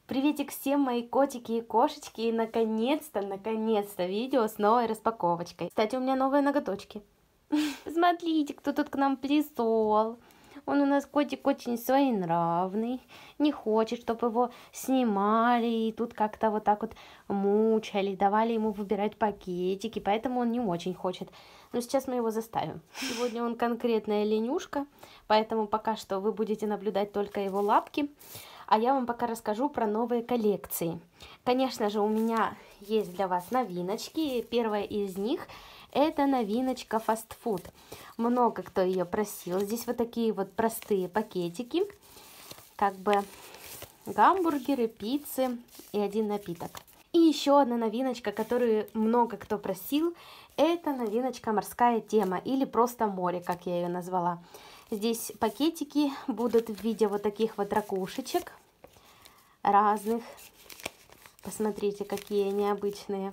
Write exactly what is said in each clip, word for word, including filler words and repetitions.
Приветик всем, мои котики и кошечки, и наконец-то, наконец-то видео с новой распаковочкой. Кстати, у меня новые ноготочки. Смотрите, кто тут к нам пришел. Он у нас котик очень своенравный, не хочет, чтобы его снимали, и тут как-то вот так вот мучали, давали ему выбирать пакетики, поэтому он не очень хочет. Но сейчас мы его заставим. Сегодня он конкретная ленюшка, поэтому пока что вы будете наблюдать только его лапки. А я вам пока расскажу про новые коллекции. Конечно же, у меня есть для вас новиночки. Первая из них – это новиночка фастфуд. Много кто ее просил. Здесь вот такие вот простые пакетики. Как бы гамбургеры, пиццы и один напиток. И еще одна новиночка, которую много кто просил, это новиночка морская тема или просто море, как я ее назвала. Здесь пакетики будут в виде вот таких вот ракушечек разных. Посмотрите, какие необычные.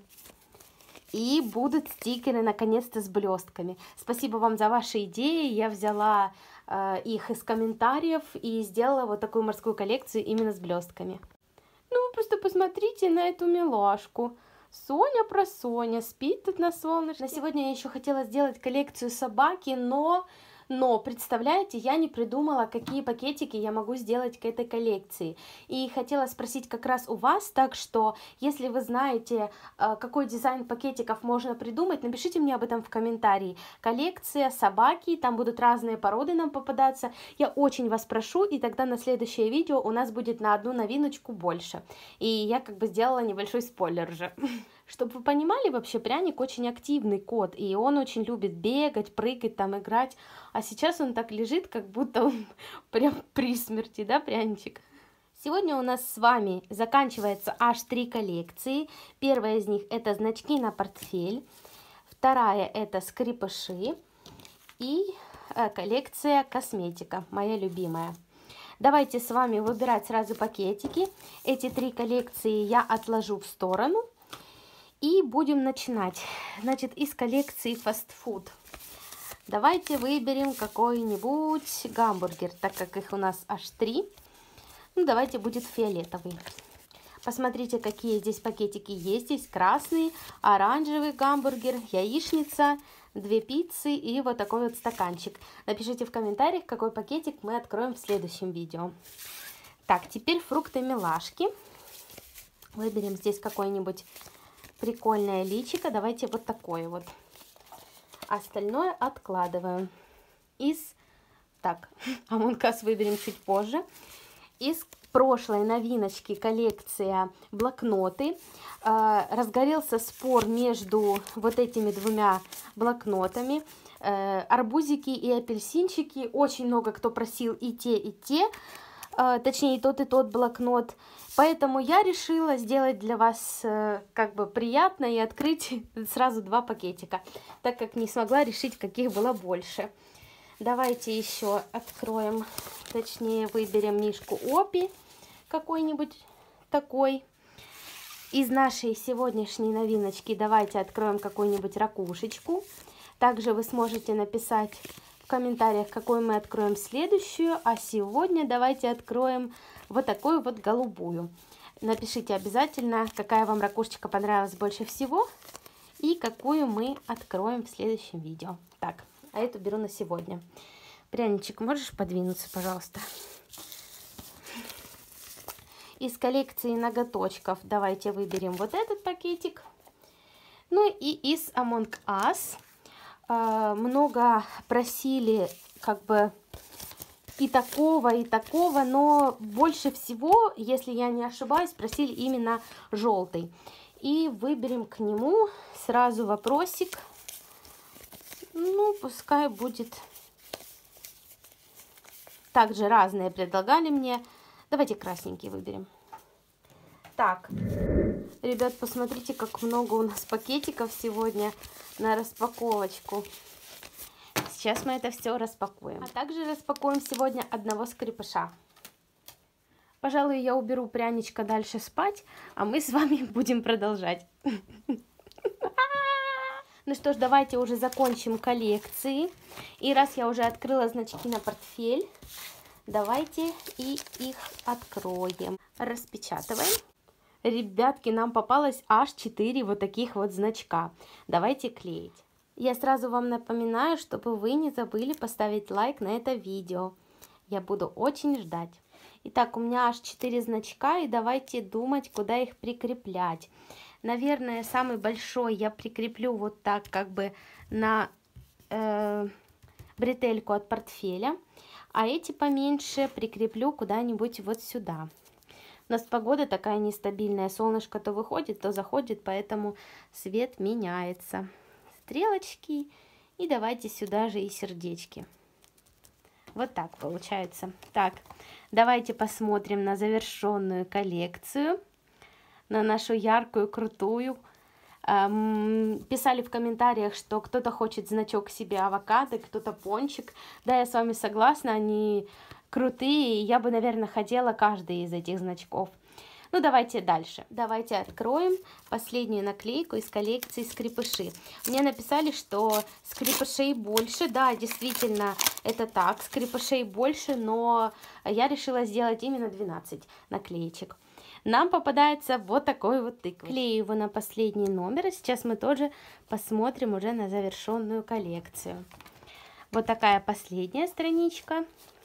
И будут стикеры, наконец-то, с блестками. Спасибо вам за ваши идеи. Я взяла э, их из комментариев и сделала вот такую морскую коллекцию именно с блестками. Ну, вы просто посмотрите на эту милашку. Соня про Соня спит тут на солнышке. На сегодня я еще хотела сделать коллекцию собаки, но... Но, представляете, я не придумала, какие пакетики я могу сделать к этой коллекции. И хотела спросить как раз у вас, так что, если вы знаете, какой дизайн пакетиков можно придумать, напишите мне об этом в комментарии. Коллекция собаки, там будут разные породы нам попадаться. Я очень вас прошу, и тогда на следующее видео у нас будет на одну новиночку больше. И я как бы сделала небольшой спойлер уже. Чтобы вы понимали, вообще пряник очень активный кот, и он очень любит бегать, прыгать, там играть. А сейчас он так лежит, как будто он прям при смерти, да, пряничек? Сегодня у нас с вами заканчивается аж три коллекции. Первая из них это значки на портфель, вторая это скрепыши и э, коллекция косметика, моя любимая. Давайте с вами выбирать сразу пакетики. Эти три коллекции я отложу в сторону. И будем начинать. Значит, из коллекции фастфуд. Давайте выберем какой-нибудь гамбургер, так как их у нас аж три. Ну, давайте будет фиолетовый. Посмотрите, какие здесь пакетики есть. Здесь красный, оранжевый гамбургер, яичница, две пиццы и вот такой вот стаканчик. Напишите в комментариях, какой пакетик мы откроем в следующем видео. Так, теперь фрукты-милашки. Выберем здесь какой-нибудь... прикольное личико. Давайте вот такое вот. Остальное откладываем. Из... Так, Among Us выберем чуть позже. Из прошлой новиночки коллекция блокноты. Э, разгорелся спор между вот этими двумя блокнотами. Э, арбузики и апельсинчики. Очень много кто просил и те, и те. Э, точнее, и тот, и тот блокнот. Поэтому я решила сделать для вас э, как бы приятно и открыть сразу два пакетика, так как не смогла решить, каких было больше. Давайте еще откроем, точнее выберем мишку Опи, какой-нибудь такой. Из нашей сегодняшней новиночки давайте откроем какую-нибудь ракушечку. Также вы сможете написать в комментариях, какой мы откроем следующую. А сегодня давайте откроем вот такую вот голубую. Напишите обязательно, какая вам ракушечка понравилась больше всего и какую мы откроем в следующем видео. Так, а эту беру на сегодня. Пряничек, можешь подвинуться, пожалуйста? Из коллекции ноготочков давайте выберем вот этот пакетик. Ну и из Among Us. Э, много просили как бы... и такого, и такого, но больше всего, если я не ошибаюсь, просили именно желтый. И выберем к нему сразу вопросик. Ну, пускай будет... Также разные предлагали мне. Давайте красненький выберем. Так, ребят, посмотрите, как много у нас пакетиков сегодня на распаковочку. Сейчас мы это все распакуем. А также распакуем сегодня одного скрепыша. Пожалуй, я уберу пряничка дальше спать, а мы с вами будем продолжать. Ну что ж, давайте уже закончим коллекции. И раз я уже открыла значки на портфель, Давайте и их откроем. Распечатываем. Ребятки, нам попалось аж четыре вот таких вот значка. Давайте клеить. Я сразу вам напоминаю, чтобы вы не забыли поставить лайк на это видео. Я буду очень ждать. Итак, у меня аж четыре значка, и давайте думать, куда их прикреплять. Наверное, самый большой я прикреплю вот так, как бы на э, бретельку от портфеля, а эти поменьше прикреплю куда-нибудь вот сюда. У нас погода такая нестабильная, солнышко то выходит, то заходит, поэтому свет меняется. Стрелочки, и давайте сюда же и сердечки. Вот так получается. Так, давайте посмотрим на завершенную коллекцию, на нашу яркую, крутую. Эм, писали в комментариях, что кто-то хочет значок себе авокадо, кто-то пончик. Да, я с вами согласна, они крутые, и я бы, наверное, хотела каждый из этих значков. Ну, давайте дальше. Давайте откроем последнюю наклейку из коллекции скрепыши. Мне написали, что скрепышей больше. Да, действительно, это так. Скрепышей больше, но я решила сделать именно двенадцать наклеечек. Нам попадается вот такой вот тыква. Клею его на последний номер. И сейчас мы тоже посмотрим уже на завершенную коллекцию. Вот такая последняя страничка.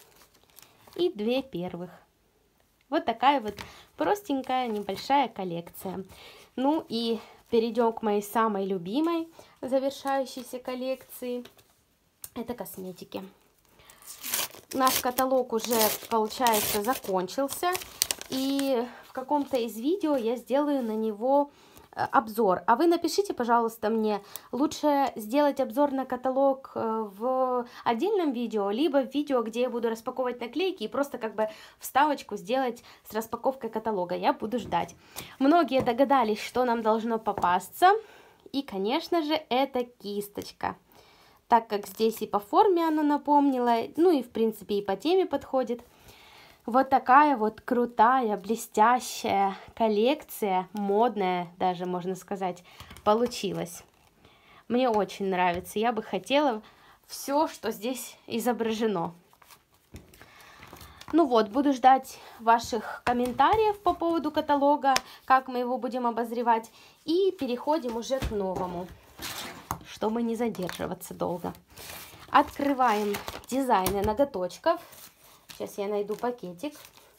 И две первых. Вот такая вот простенькая небольшая коллекция. Ну и перейдем к моей самой любимой завершающейся коллекции. Это косметики. Наш каталог уже, получается, закончился. И в каком-то из видео я сделаю на него обзор. А вы напишите, пожалуйста, мне, лучше сделать обзор на каталог в отдельном видео, либо в видео, где я буду распаковывать наклейки, и просто как бы вставочку сделать с распаковкой каталога. Я буду ждать. Многие догадались, что нам должно попасться. И, конечно же, это кисточка. Так как здесь и по форме она напомнила, ну и в принципе и по теме подходит. Вот такая вот крутая, блестящая коллекция, модная даже, можно сказать, получилась. Мне очень нравится. Я бы хотела все, что здесь изображено. Ну вот, буду ждать ваших комментариев по поводу каталога, как мы его будем обозревать. И переходим уже к новому, чтобы не задерживаться долго. Открываем дизайны ноготочков. Сейчас я найду пакетик.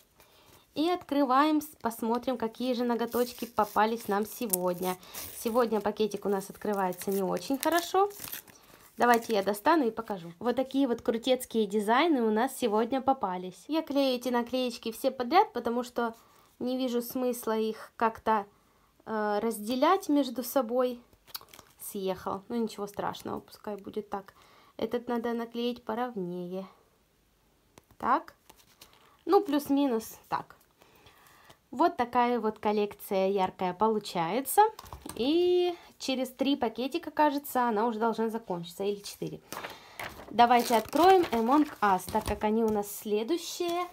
И открываем, посмотрим, какие же ноготочки попались нам сегодня. Сегодня пакетик у нас открывается не очень хорошо. Давайте я достану и покажу. Вот такие вот крутецкие дизайны у нас сегодня попались. Я клею эти наклеечки все подряд, потому что не вижу смысла их как-то э, разделять между собой. Съехал. Ну ничего страшного, пускай будет так. Этот надо наклеить поровнее. Так, ну плюс-минус так. Вот такая вот коллекция яркая получается. И через три пакетика, кажется, она уже должна закончиться. Или четыре. Давайте откроем Among Us, так как они у нас следующие.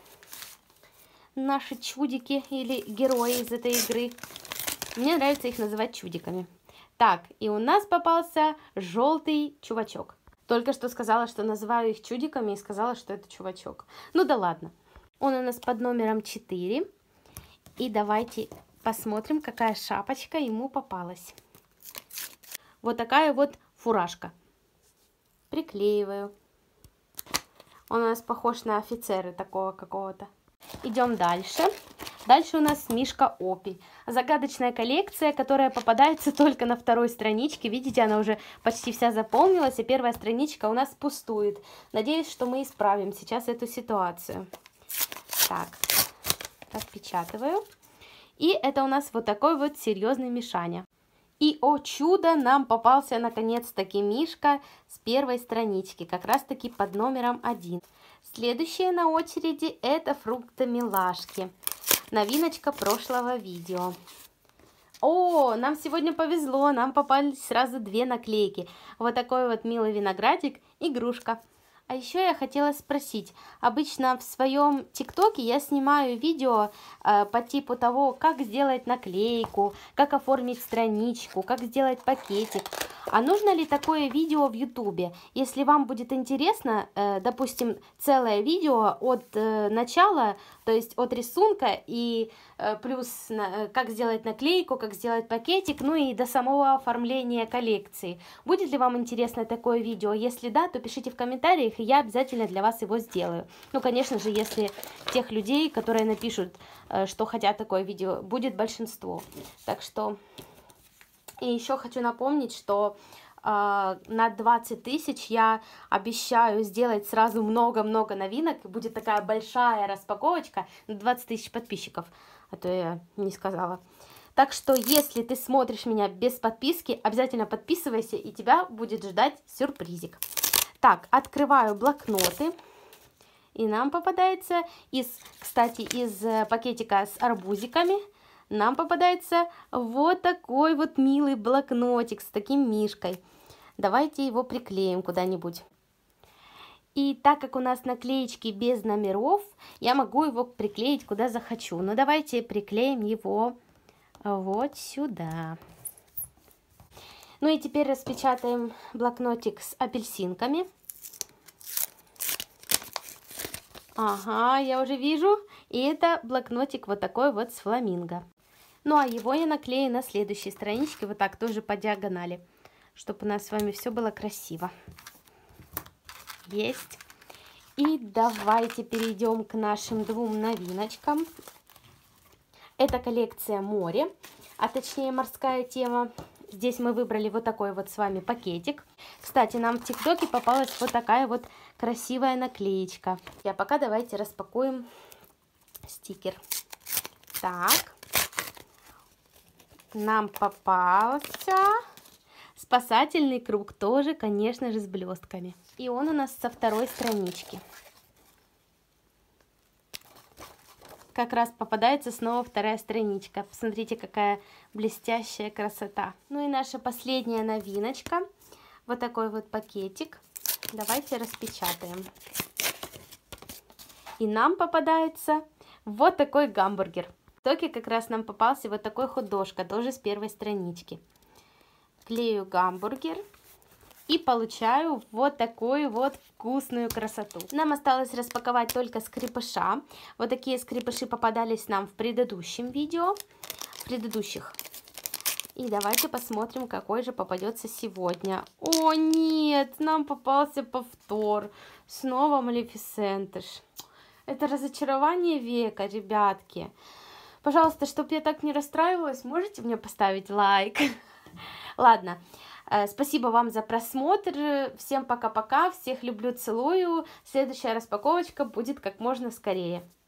Наши чудики или герои из этой игры. Мне нравится их называть чудиками. Так, и у нас попался желтый чувачок. Только что сказала, что называю их чудиками, и сказала, что это чувачок. Ну да ладно. Он у нас под номером четыре. И давайте посмотрим, какая шапочка ему попалась. Вот такая вот фуражка. Приклеиваю. Он у нас похож на офицера такого какого-то. Идем дальше. Дальше у нас Мишка Опи. Загадочная коллекция, которая попадается только на второй страничке. Видите, она уже почти вся заполнилась, и первая страничка у нас пустует. Надеюсь, что мы исправим сейчас эту ситуацию. Так, отпечатываю. И это у нас вот такой вот серьезный Мишаня. И, о чудо, нам попался наконец-таки Мишка с первой странички, как раз-таки под номером один. Следующее на очереди это фруктомилашки. Новиночка прошлого видео. О, нам сегодня повезло, нам попались сразу две наклейки. Вот такой вот милый виноградик, игрушка. А еще я хотела спросить, обычно в своем ТикТоке я снимаю видео э, по типу того, как сделать наклейку, как оформить страничку, как сделать пакетик. А нужно ли такое видео в ютубе? Если вам будет интересно, э, допустим, целое видео от э, начала, то есть от рисунка и э, плюс на, как сделать наклейку, как сделать пакетик, ну и до самого оформления коллекции. Будет ли вам интересно такое видео? Если да, то пишите в комментариях, и я обязательно для вас его сделаю. Ну, конечно же, если тех людей, которые напишут, э, что хотят такое видео, будет большинство. Так что... И еще хочу напомнить, что э, на двадцать тысяч я обещаю сделать сразу много-много новинок. И будет такая большая распаковочка на двадцать тысяч подписчиков. А то я не сказала. Так что, если ты смотришь меня без подписки, обязательно подписывайся, и тебя будет ждать сюрпризик. Так, открываю блокноты. И нам попадается, из, кстати, из пакетика с арбузиками, нам попадается вот такой вот милый блокнотик с таким мишкой. Давайте его приклеим куда-нибудь. И так как у нас наклеечки без номеров, я могу его приклеить куда захочу. Но давайте приклеим его вот сюда. Ну и теперь распечатаем блокнотик с апельсинками. Ага, я уже вижу. И это блокнотик вот такой вот с фламинго. Ну, а его я наклею на следующей страничке, вот так, тоже по диагонали, чтобы у нас с вами все было красиво. Есть. И давайте перейдем к нашим двум новиночкам. Это коллекция море, а точнее морская тема. Здесь мы выбрали вот такой вот с вами пакетик. Кстати, нам в ТикТоке попалась вот такая вот красивая наклеечка. А пока давайте распакуем стикер. Так. Нам попался спасательный круг, тоже, конечно же, с блестками. И он у нас со второй странички. Как раз попадается снова вторая страничка. Посмотрите, какая блестящая красота. Ну и наша последняя новиночка. Вот такой вот пакетик. Давайте распечатаем. И нам попадается вот такой гамбургер. В итоге как раз нам попался вот такой хот-дошка, тоже с первой странички. Клею гамбургер и получаю вот такую вот вкусную красоту. Нам осталось распаковать только скрепыша. Вот такие скрепыши попадались нам в предыдущем видео, в предыдущих. И давайте посмотрим, какой же попадется сегодня. О нет, нам попался повтор. Снова Малефисентыш. Это разочарование века, ребятки. Пожалуйста, чтобы я так не расстраивалась, можете мне поставить лайк? Ладно, спасибо вам за просмотр. Всем пока-пока, всех люблю, целую. Следующая распаковочка будет как можно скорее.